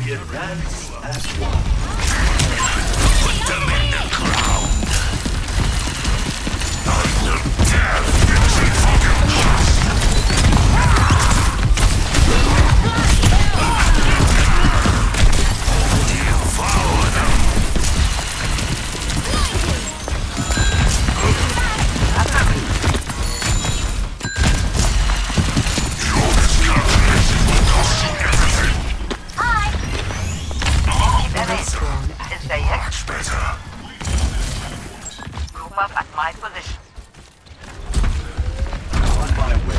Advance as one. Put them in the ground. I will tear victory from your chest. Devour them. Your miscalculation will cost you everything. Is there yet? Much better. Group up at my position. On my way.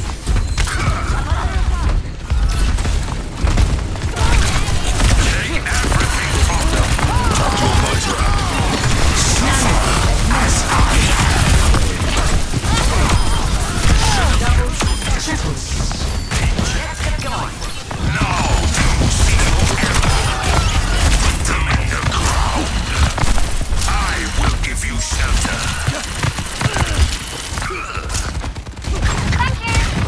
Take everything from them. Suffer as I Let's get going. now to see your end. Put them in the ground. I will give you shelter. Thank you.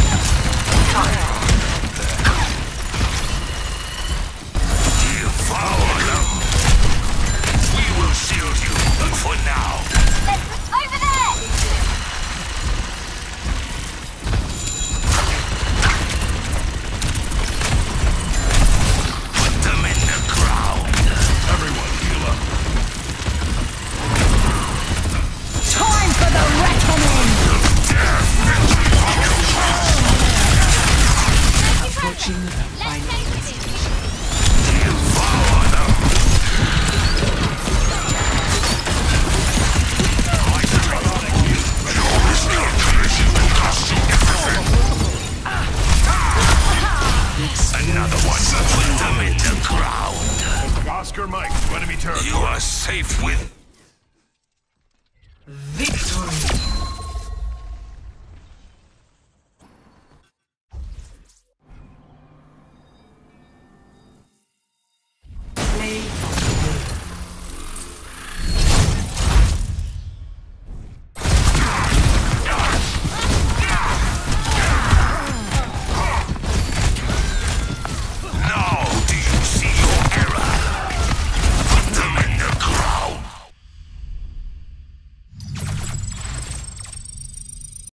Devour them. We will shield you for now. Over there. Put them in the ground. Everyone heal up. Time for the reckoning! Tear victory from your chest. Approaching the final destination. Devour them. Your miscalculation will cost you everything. Another one. Put them in the ground. Oscar Mike, enemy territory. You are safe with Victory!